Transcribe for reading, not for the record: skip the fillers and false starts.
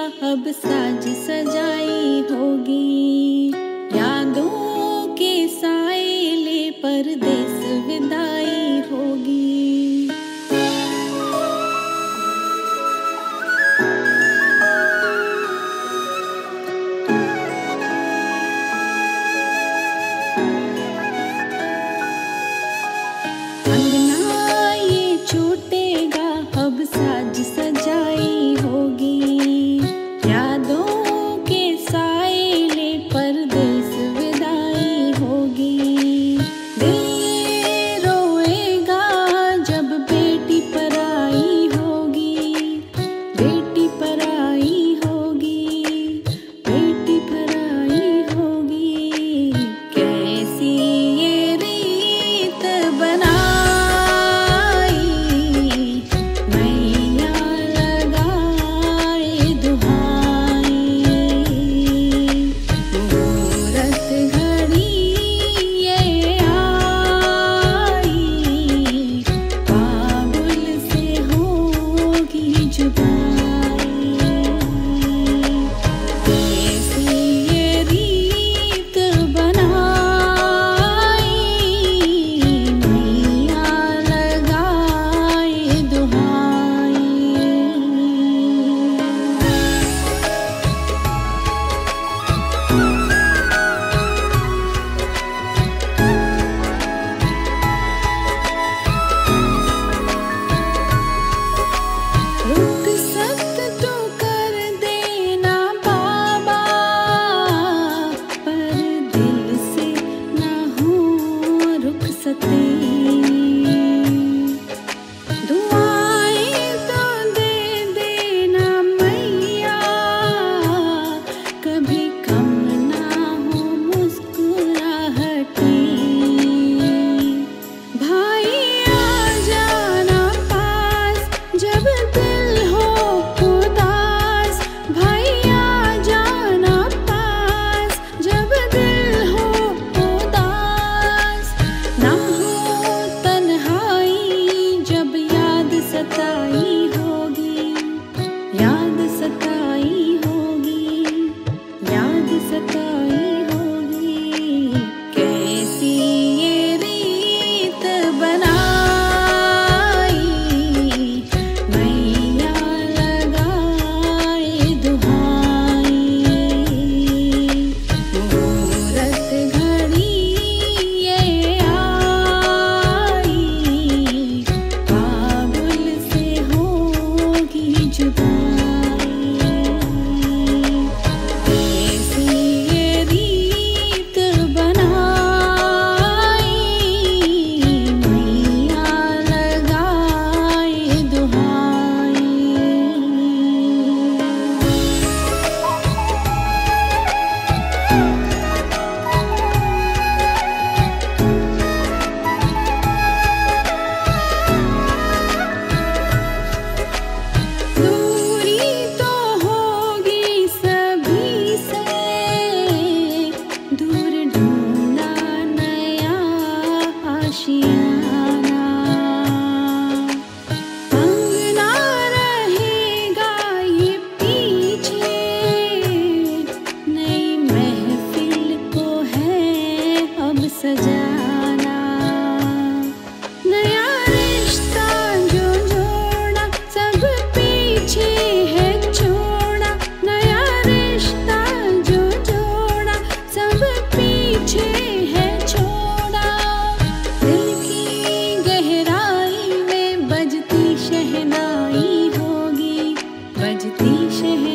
अब साज सजाई होगी। यादों के साइले परदेस विदाई होगी। अंगना ये छूटेगा अब साज सजाई होगी। यादों के साइले परदेस विदाई होगी। दिल रोएगा जब बेटी पराई होगी। बेटी पराई होगी, बेटी पराई होगी। कैसी ये रीत बना सजाना नया रिश्ता जो जोड़ा सब पीछे है छोड़ा। नया रिश्ता जो जोड़ा सब पीछे है छोड़ा। दिल की गहराई में बजती शहनाई होगी, बजती शहनाई।